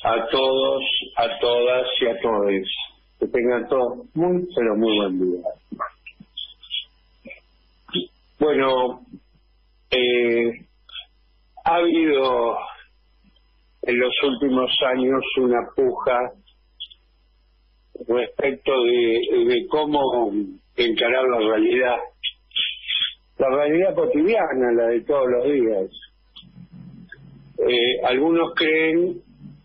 a todos, a todas y a todos. Que tengan todos muy, pero muy buen día. Bueno, ha habido en los últimos años una puja respecto de cómo encarar la realidad cotidiana, la de todos los días. Algunos creen,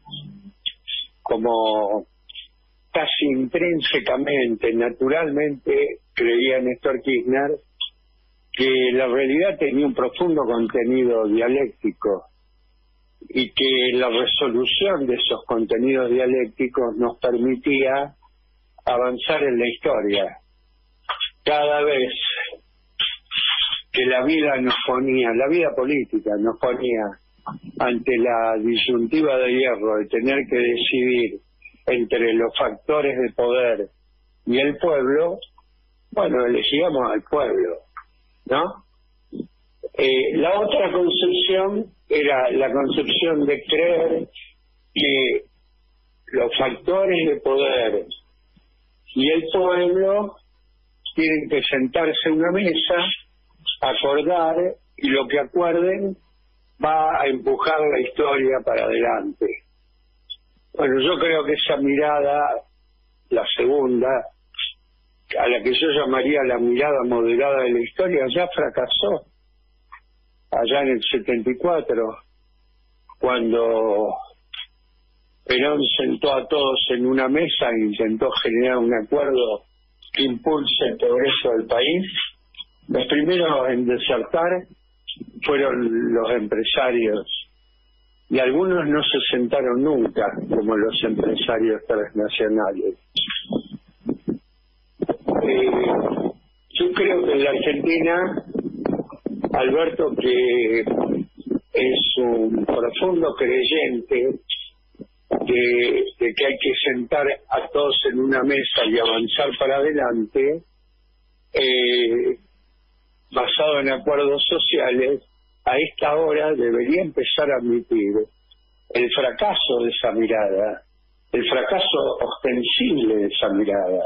como casi intrínsecamente, naturalmente, creía Néstor Kirchner, que la realidad tenía un profundo contenido dialéctico y que la resolución de esos contenidos dialécticos nos permitía avanzar en la historia. Cada vez que la vida política nos ponía ante la disyuntiva de hierro de tener que decidir entre los factores de poder y el pueblo, bueno, elegíamos al pueblo, ¿no? La otra concepción era la concepción de creer que los factores de poder y el pueblo tienen que sentarse en una mesa, acordar, y lo que acuerden va a empujar la historia para adelante. Bueno, yo creo que esa mirada, la segunda, a la que yo llamaría la mirada moderada de la historia, ya fracasó allá en el 74, cuando Perón sentó a todos en una mesa e intentó generar un acuerdo que impulse el progreso del país. Los primeros en desertar fueron los empresarios, y algunos no se sentaron nunca, como los empresarios transnacionales. Yo creo que en la Argentina, Alberto, que es un profundo creyente de que hay que sentar a todos en una mesa y avanzar para adelante, basado en acuerdos sociales, a esta hora debería empezar a admitir el fracaso de esa mirada, el fracaso ostensible de esa mirada.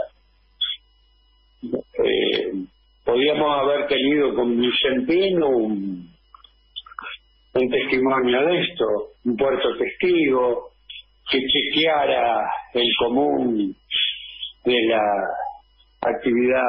Podíamos haber tenido con Vicentino un testimonio de esto, un puerto testigo que chequeara el común de la actividad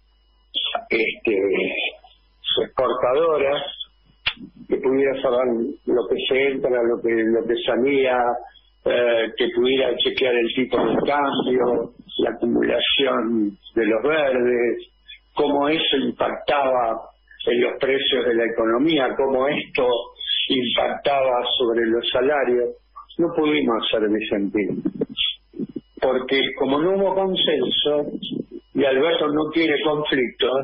exportadora, que pudiera saber lo que se entra, lo que salía, que pudiera chequear el tipo de cambio, la acumulación de los verdes, cómo eso impactaba en los precios de la economía, cómo esto impactaba sobre los salarios. No pudimos hacer Vicentino, porque como no hubo consenso y Alberto no quiere conflictos,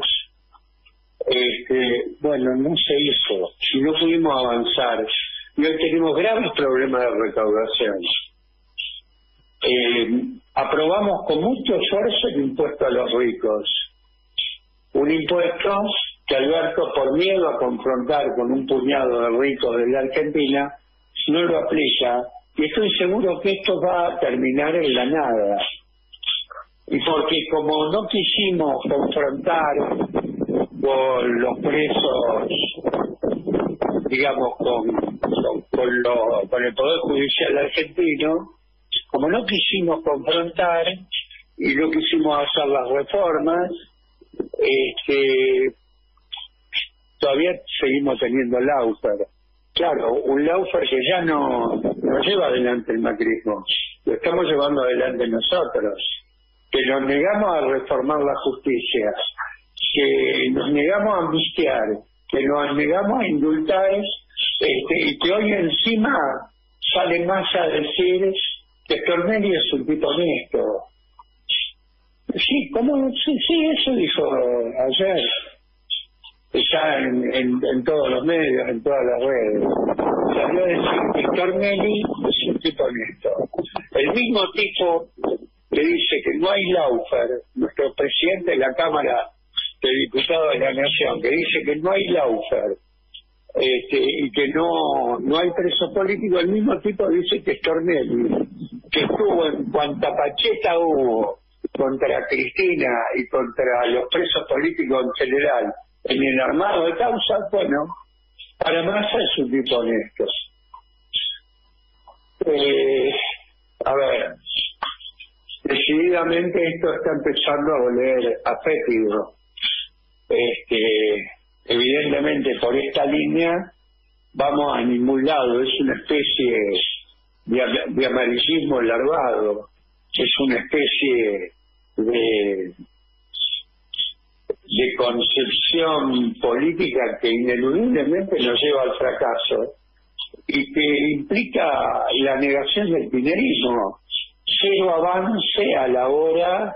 bueno, no se hizo y no pudimos avanzar, y hoy tenemos graves problemas de recaudación. Aprobamos con mucho esfuerzo el impuesto a los ricos, un impuesto que Alberto, por miedo a confrontar con un puñado de ricos de la Argentina, no lo aplica, y estoy seguro que esto va a terminar en la nada. Y porque como no quisimos confrontar con los presos, digamos, con el Poder Judicial argentino, como no quisimos confrontar y no quisimos hacer las reformas, todavía seguimos teniendo lawfare. Claro, un lawfare que ya no lleva adelante el macrismo, lo estamos llevando adelante nosotros, que nos negamos a reformar la justicia, que nos negamos a amnistiar, que nos negamos a indultar, y que hoy encima sale más a decir que Tornelli es un tipo honesto. Sí, ¿cómo? Sí, eso dijo ayer. Está en todos los medios, en todas las redes. Salió a decir que Tornelli es un tipo honesto. El mismo tipo que dice que no hay lawfare, nuestro presidente de la Cámara de Diputados de la Nación, que dice que no hay lawfare y que no hay preso político. El mismo tipo dice que Stornelli, que estuvo en cuanta pacheta hubo contra Cristina y contra los presos políticos en general en el armado de causa, bueno, para Massa es un tipo honesto. A ver, decididamente esto está empezando a oler a fétido. Evidentemente por esta línea vamos a ningún lado. Es una especie de amarillismo larvado, es una especie de concepción política que ineludiblemente nos lleva al fracaso y que implica la negación del kirchnerismo, cero avance a la hora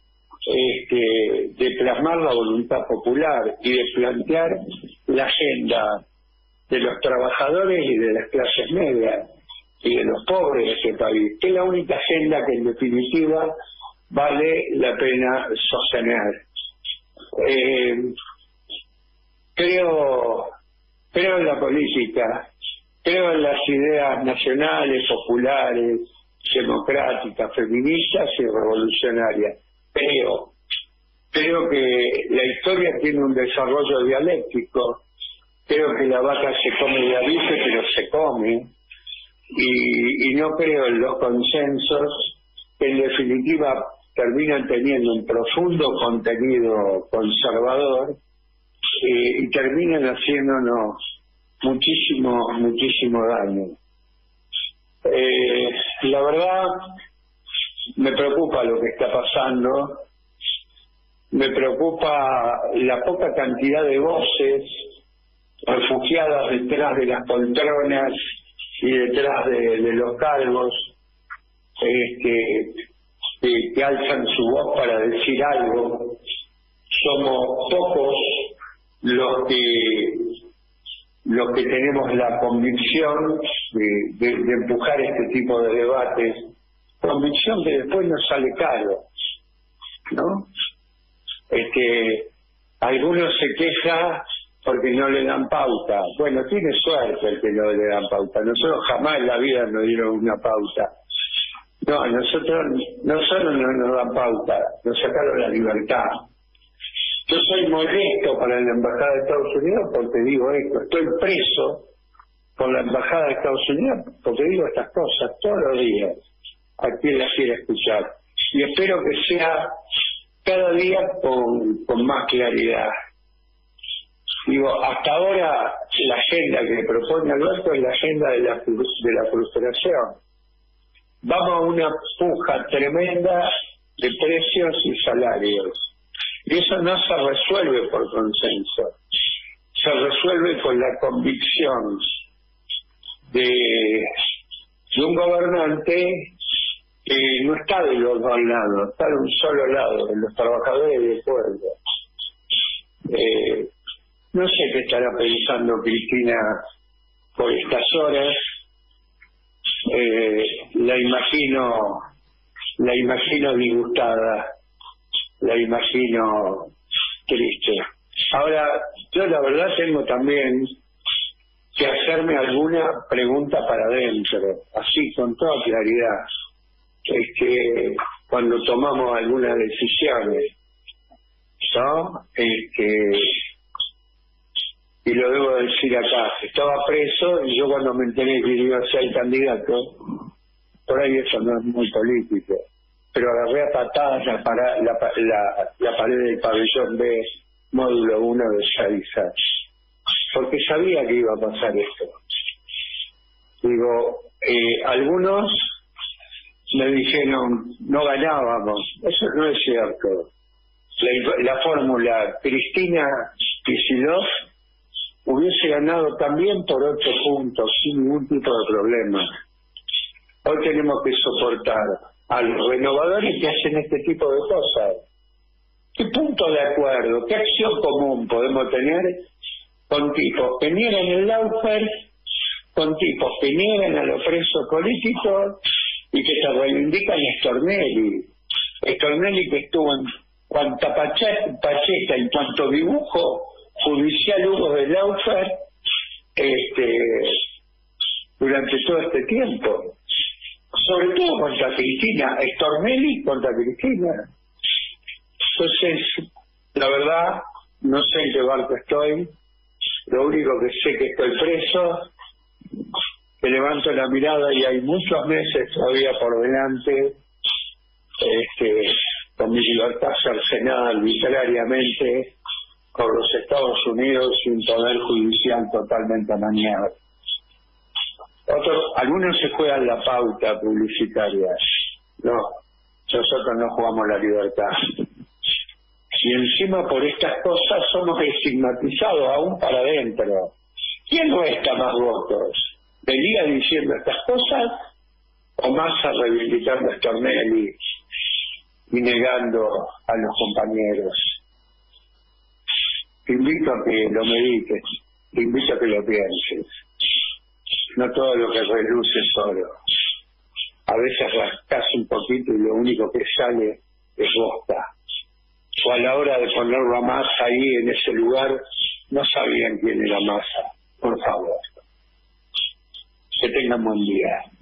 de plasmar la voluntad popular y de plantear la agenda de los trabajadores y de las clases medias y de los pobres de este país, que es la única agenda que en definitiva vale la pena sostener. Creo en la política, creo en las ideas nacionales, populares, democráticas, feministas y revolucionarias. Creo que la historia tiene un desarrollo dialéctico. Creo que la vaca se come de aviso, pero se come. Y no creo en los consensos que en definitiva terminan teniendo un profundo contenido conservador y terminan haciéndonos muchísimo daño. La verdad, me preocupa lo que está pasando, me preocupa la poca cantidad de voces refugiadas detrás de las poltronas y detrás de los cargos que alzan su voz para decir algo. Somos pocos los que tenemos la convicción de empujar este tipo de debates, convicción que después nos sale caro, ¿no? Algunos se quejan porque no le dan pauta. Bueno, tiene suerte el que no le dan pauta. Nosotros jamás en la vida nos dieron una pauta. No, nosotros no nos dan pauta, nos sacaron la libertad. Yo soy molesto para la Embajada de Estados Unidos porque digo esto, estoy preso por la Embajada de Estados Unidos porque digo estas cosas todos los días, a quien las quiera escuchar. Y espero que sea cada día con más claridad. Digo, hasta ahora la agenda que propone Alberto es la agenda de la frustración. Vamos a una puja tremenda de precios y salarios. Y eso no se resuelve por consenso. Se resuelve con la convicción de un gobernante que no está de los dos lados, está de un solo lado, de los trabajadores y del pueblo. No sé qué estará pensando Cristina por estas horas. La imagino disgustada, la imagino triste. Ahora, yo la verdad tengo también que hacerme alguna pregunta para adentro, así con toda claridad, cuando tomamos algunas decisiones, ¿no? Y lo debo decir acá, estaba preso y yo cuando me enteré que iba a ser el candidato, por ahí eso no es muy político, pero agarré a patadas la pared del pabellón B, módulo 1 de Sarizar, porque sabía que iba a pasar esto. Digo, algunos me dijeron, no ganábamos, eso no es cierto. La fórmula Cristina Kicillof hubiese ganado también por 8 puntos, sin ningún tipo de problema. Hoy tenemos que soportar a los renovadores que hacen este tipo de cosas. ¿Qué punto de acuerdo, qué acción común podemos tener con tipos que niegan el lawfare, con tipos que niegan a los presos políticos y que se reivindican a Stornelli que estuvo en cuanta pacheta, en cuanto dibujo judicial hubo de lawfare, durante todo este tiempo, sobre todo contra Cristina, Stornelli contra Cristina. Entonces, la verdad, no sé en qué barco estoy, lo único que sé que estoy preso, que levanto la mirada y hay muchos meses todavía por delante, con mi libertad cercenada arbitrariamente por los Estados Unidos y un poder judicial totalmente amañado. Algunos se juegan la pauta publicitaria, no, nosotros no jugamos la libertad. Y encima por estas cosas somos estigmatizados aún para adentro. ¿Quién resta más votos? ¿Venía diciendo estas cosas o Massa reivindicando a Stornelli y negando a los compañeros? Te invito a que lo medites, te invito a que lo pienses. No todo lo que reluce es oro. A veces rascas un poquito y lo único que sale es bosta. O a la hora de ponerlo a Massa ahí en ese lugar, no sabían quién era Massa. Por favor. Que tengan buen día.